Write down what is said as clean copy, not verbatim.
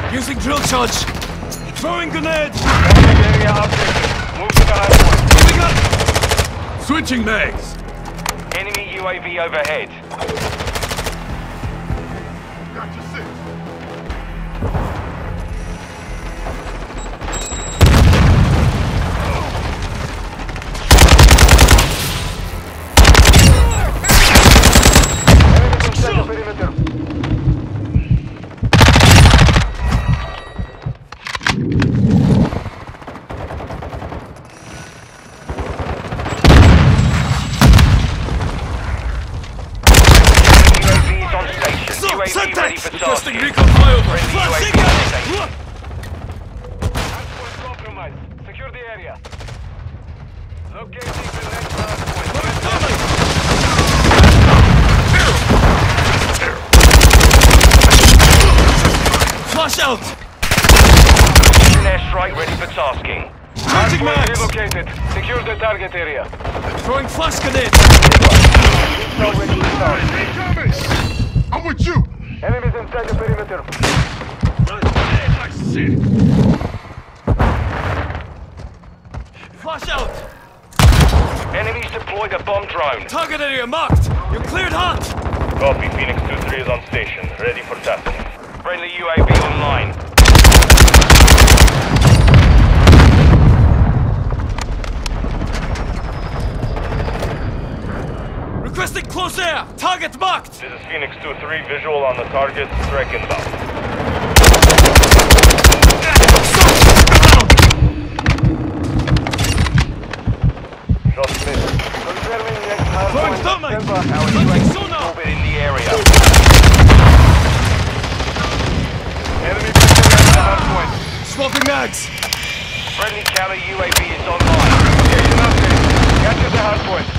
Using drill charge. Throwing grenade. Area updated. Move to the hardpoint. Moving up. Switching mags. Enemy UAV overhead. Got your six. UAV ready for Requesting tasking. recon flyover. Friendly Flashing UAV on out. station. Hardpoint compromised. Secure the area. Locating the next hardpoint. Flash out. An airstrike ready for tasking. Charging Hardpoint mags. relocated. Secure the target area. Throwing flash grenade. Now ready to start. Incoming! I'm with you! Enemies inside the perimeter. I see. Flash out. Enemies deployed a bomb drone. Target area marked. You're cleared hot. Copy. Phoenix 2-3 is on station. Ready for tasking. Friendly UAV online. Requesting close air. Target marked. This is Phoenix 2-3. Visual on the target. Strike inbound. Shots missed. Confirming next Throwing hardpoint. thermite. Our Planting UAV sonar. orbit in the area. Enemy pursuing at the hardpoint. Swapping mags. Friendly counter UAV is online. Location update. Capture the hardpoint.